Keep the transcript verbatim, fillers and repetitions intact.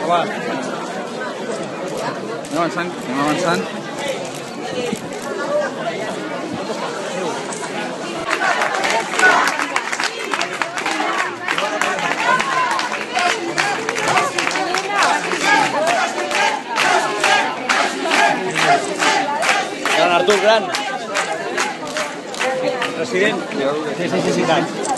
va. Anem avançant, anem avançant. Gran Artur, gran. President. Sí, sí, sí, sí, tant.